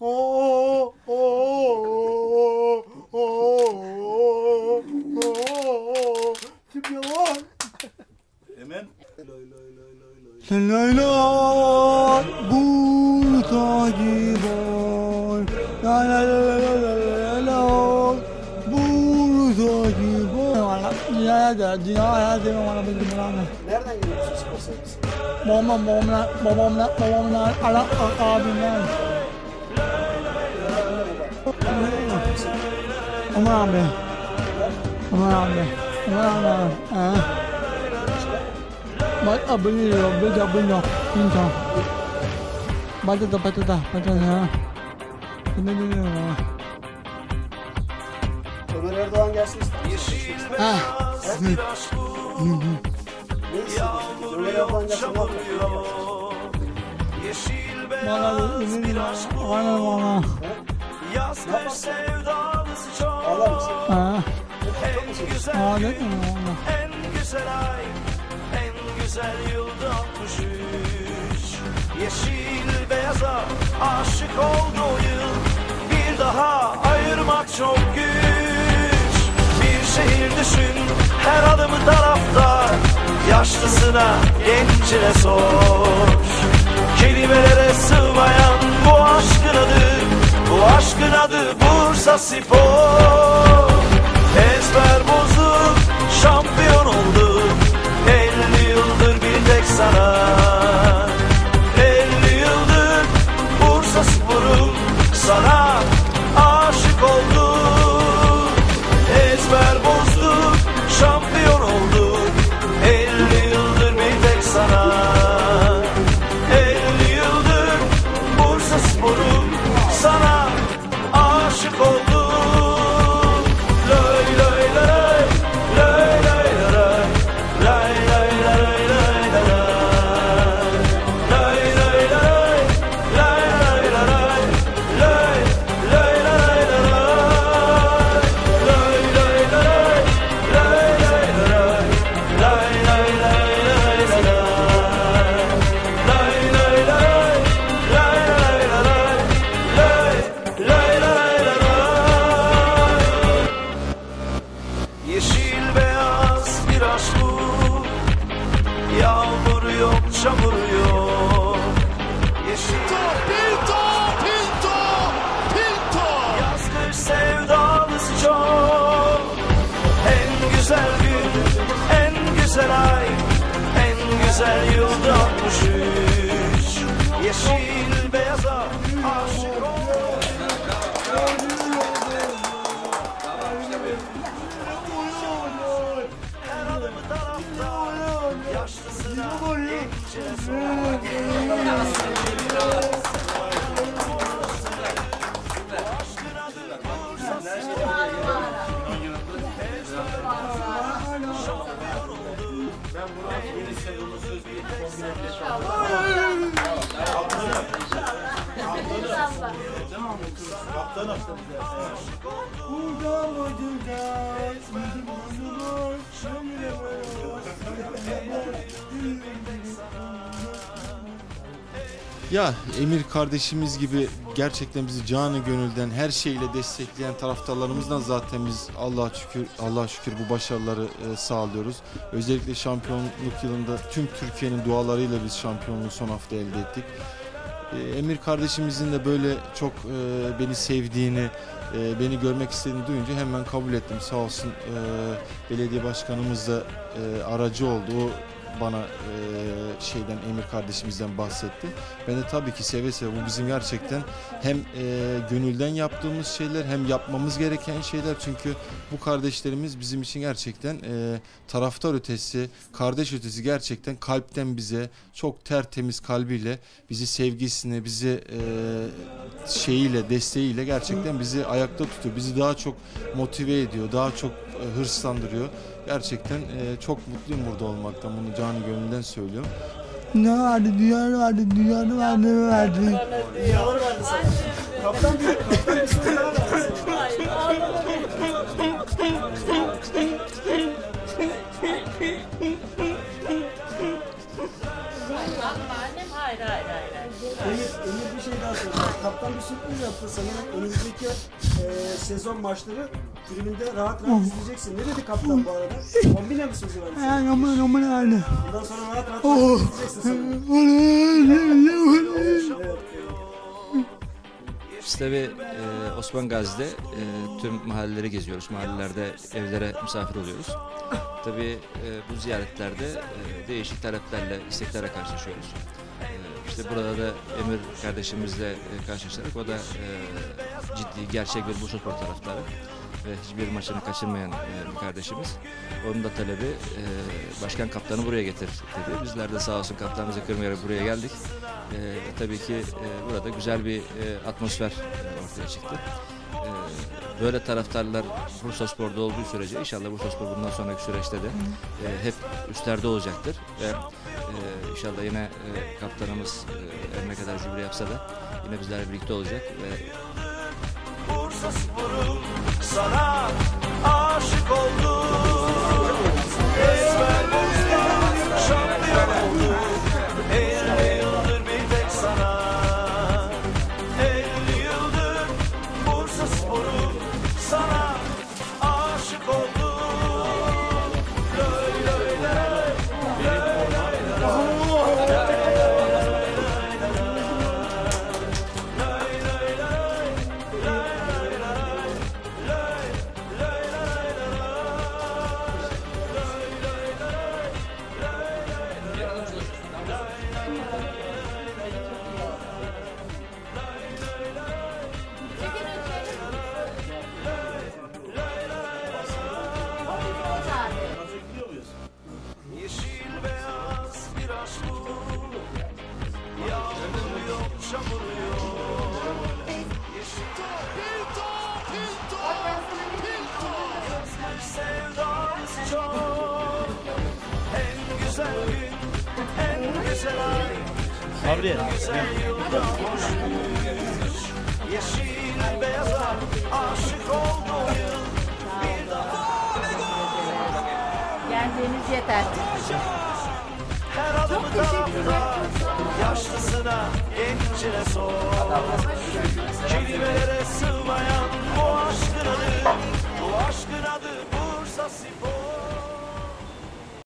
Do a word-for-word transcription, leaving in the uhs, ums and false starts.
Oo, oo, oo, oo, oo. Tip yalan. Hemen. Leyla burada gibi la la la la la la burada gibi ya da dünyaya devam bana bildim lan. Nereden geliyorsun spor sevgisi? Babamla babamla babamla babamla ala abimle. Aman abi. Aman abi. Aman abi. Ha. Bak abone ol, bir abone ol. Pintar. Baca da baca da baca ya. Ne ne ne ne. Ömer Erdoğan gelsin ister. Ha. Ne istiyorsun? Ömer Erdoğan gelsin ne yapacak? Bana ne ne ne. Bana bana. Ağlar mısın? Ha. Mutlu musun? Ha ne ne. En güzel ay, en güzel yılda altmış üç. Yeşil beyaza aşık oldu o yıl. Bir daha ayırmak çok güç. Bir şehir düşün, her adımı taraftar. Yaşlısına, gencine sor. Kelimelere sığmayan bu aşkın adı, bu aşkın adı Bursa Spor. Ezber bozuk, şampiyon olduk. elli yıldır bir tek sana. elli yıldır Bursa Spor'um, sana aşık olduk. Ezber bozduk, şampiyon olduk. elli yıldır bir tek sana. elli yıldır Bursa Spor'um, sana aşık olduk. Lay lay lay, lay lay lay, lay lay lay lay lay, lay lay lay, lay lay lay, lay lay lay lay, lay lay lay, lay lay lay, lay lay lay lay lay, lay lay lay, lay lay lay, lay lay lay lay. Yeşil beyaz bir aşk bu. Yağmur yok, çamur yok. Yeşil Pinto, Pinto, Pinto. yaz kış sevdalısı çok. En güzel gün, en güzel ay, en güzel yılda altmış üç. Yeşil beyaza aşık ol. Her adımı taraftar. Yaşlısına, gencine sor. Kaptanım. Burada burada. Bizim bunlar şöyle Ya Emir kardeşimiz gibi gerçekten bizi canı gönülden her şeyle destekleyen taraftarlarımızdan zaten biz Allah'a şükür Allah'a şükür bu başarıları e, sağlıyoruz. Özellikle şampiyonluk yılında tüm Türkiye'nin dualarıyla biz şampiyonluğu son hafta elde ettik. E, Emir kardeşimizin de böyle çok e, beni sevdiğini, e, beni görmek istediğini duyunca hemen kabul ettim. Sağ olsun e, belediye başkanımız da e, aracı oldu. O bana e, şeyden Emir kardeşimizden bahsetti. Ben de tabii ki seve seve, bu bizim gerçekten hem e, gönülden yaptığımız şeyler hem yapmamız gereken şeyler, çünkü bu kardeşlerimiz bizim için gerçekten e, taraftar ötesi, kardeş ötesi, gerçekten kalpten bize çok tertemiz kalbiyle bizi sevgisine, bizi e, şeyiyle, desteğiyle gerçekten bizi ayakta tutuyor. Bizi daha çok motive ediyor, daha çok e, hırslandırıyor. Gerçekten e, çok mutluyum burada olmaktan. Bunu canı gönülden söylüyorum. ne vardı, dünya vardı, dünya vardı, vardı. Dünyaları verdi sana. Kaptan diyor, kaptan ismini verdi. Annem hayır hayır hayır. Emir, Emir bir şey daha söyledi. kaptan bir sürpriz yaptı. Sanırım önümüzdeki e, sezon maçları tribünde rahat rahat izleyeceksin. Ne dedi kaptan bu arada? Kombine mi sözü verdi? Ya yaman yaman hali. Bundan sonra rahat rahat Oh. maçları izleyeceksin sanırım. Evet, evet. Biz tabii e, Osman Gazi'de e, tüm mahalleleri geziyoruz. Mahallelerde evlere misafir oluyoruz. Tabii e, bu ziyaretlerde e, değişik taleplerle, isteklerle karşılaşıyoruz. E, işte burada da Emir kardeşimizle e, karşılaştık. O da e, ciddi, gerçek bir Bursaspor taraftarı ve hiçbir maçını kaçırmayan e, bir kardeşimiz. Onun da talebi e, başkan kaptanı buraya getir dedi. Bizler de sağ olsun kaptanımızı kırmayarak buraya geldik. E, tabii ki e, burada güzel bir e, atmosfer e, ortaya çıktı. E, böyle taraftarlar Bursaspor'da olduğu sürece inşallah Bursaspor bundan sonraki süreçte de e, hep üstlerde olacaktır ve e, inşallah yine e, kaptanımız e, her ne kadar jübile yapsa da yine bizlerle birlikte olacak ve Bursaspor'um sana aşık oldum. Esmer bozdum, şampiyon oldum. elli yıldır bir tek sana. elli yıldır Bursaspor'um sana aşık oldum. Lay lay lay, lay lay lay. Yeşil beyaz bir aşk bu. Yağmur yok, çamur yok. Pinto! Pinto! Pinto! Sevdamız çok. En güzel gün, en güzel ay. Sabriye. En güzel yılda hoşmuş. Yeşil beyaza aşık olduğum yıl. Bir daha ne gol. Geldiğiniz yeter. Her adımı tarafta yaşlısına gencine sor. Kelimelere sığmayan bu aşkın adı, bu aşkın adı Bursaspor.